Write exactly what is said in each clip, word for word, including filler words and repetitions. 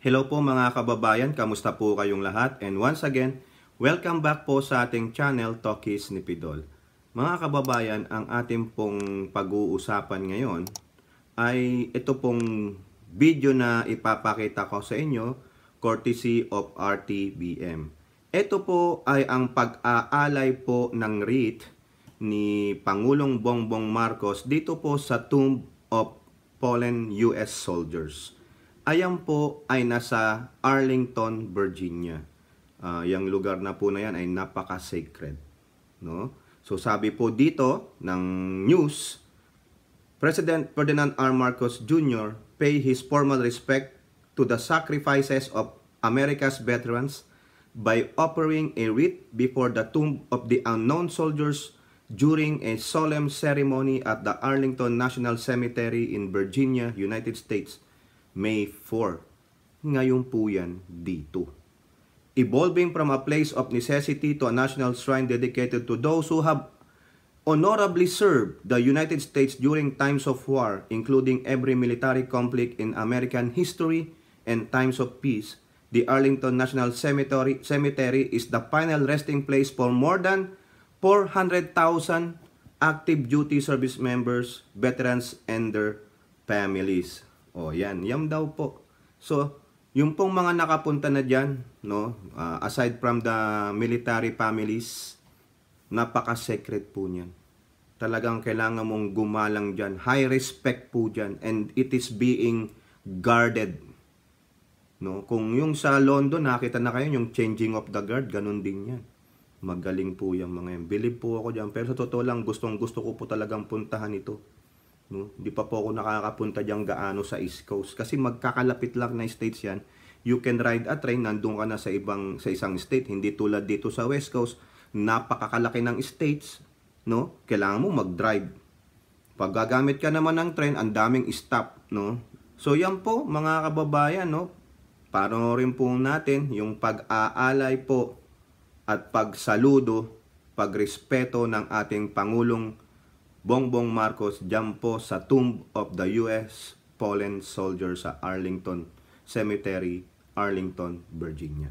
Hello po mga kababayan, kamusta po kayong lahat? And once again, welcome back po sa ating channel, Tokis ni Pidol. Mga kababayan, ang ating pong pag-uusapan ngayon ay ito pong video na ipapakita ko sa inyo, courtesy of R T B M. Ito po ay ang pag-aalay po ng wreath ni Pangulong Bongbong Marcos dito po sa tomb of fallen U S soldiers. Ayan po ay nasa Arlington, Virginia. Uh, yung lugar na po na yan ay napaka-sacred. No? So sabi po dito ng news, President Ferdinand R. Marcos Junior pay his formal respect to the sacrifices of America's veterans by offering a wreath before the tomb of the unknown soldiers during a solemn ceremony at the Arlington National Cemetery in Virginia, United States, May fourth. Ngayon po yan dito. Evolving from a place of necessity to a national shrine dedicated to those who have honorably served the United States during times of war, including every military conflict in American history and times of peace, the Arlington National Cemetery, Cemetery is the final resting place for more than four hundred thousand active duty service members, veterans, and their families. O yan, yan daw po. So, yung pong mga nakapunta na dyan, no, uh, aside from the military families, napaka-secret po niyan. Talagang kailangan mong gumalang dyan. High respect po dyan. And it is being guarded. No? Kung yung sa London, nakita na kayo yung changing of the guard, ganun din yan. Magaling po yung mga yan. Believe po ako dyan. Pero sa totoo lang, gustong gusto ko po talagang puntahan ito. No? Di pa po ako nakakapunta dyan gaano sa East Coast. Kasi magkakalapit lang na states yan. You can ride a train, nandun ka na sa, ibang, sa isang state. Hindi tulad dito sa West Coast. Napakakalaki ng states. No? Kailangan mo mag-drive. Pag gagamit ka naman ng train, ang daming stop. No? So yan po mga kababayan. No? Panoorin po natin yung pag-aalay po at pagsaludo, pagrespeto ng ating Pangulong Bongbong Marcos dyan po sa tomb of the U S fallen soldiers sa Arlington Cemetery, Arlington, Virginia.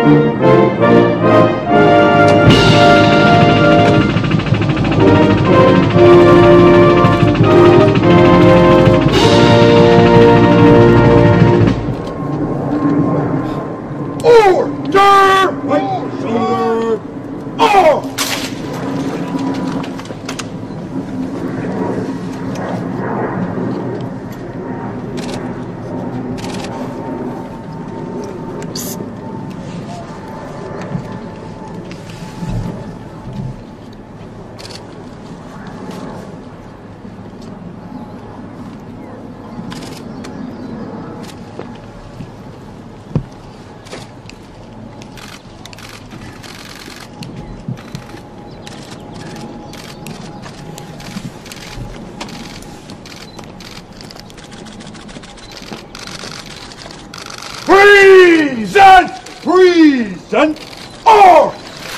Present! Present! Or!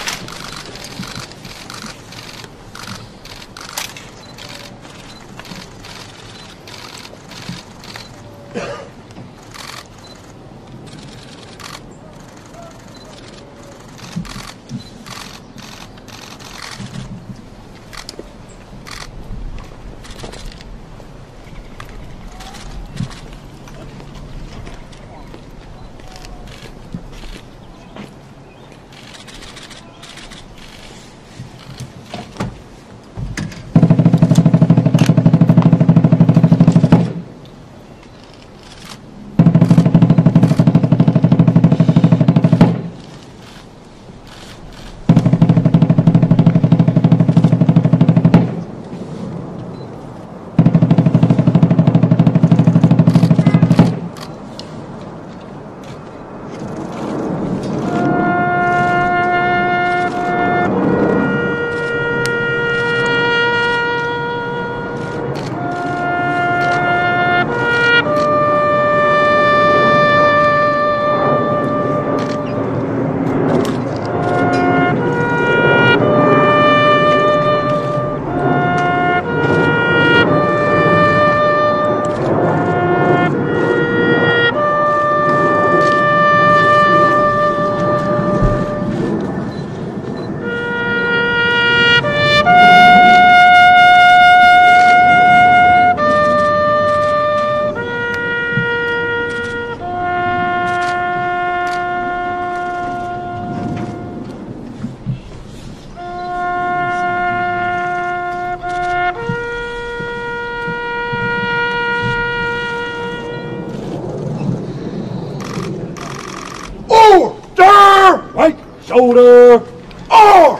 Right shoulder, or!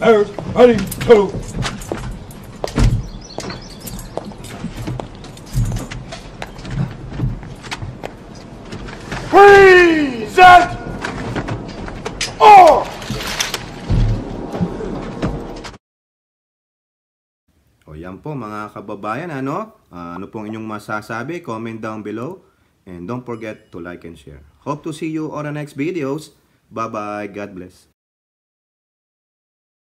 Bears ready to. Present! Arm! O yan po mga kababayan, ano? Uh, ano pong inyong masasabi? Comment down below. And don't forget to like and share. Hope to see you on the next videos. Bye-bye. God bless.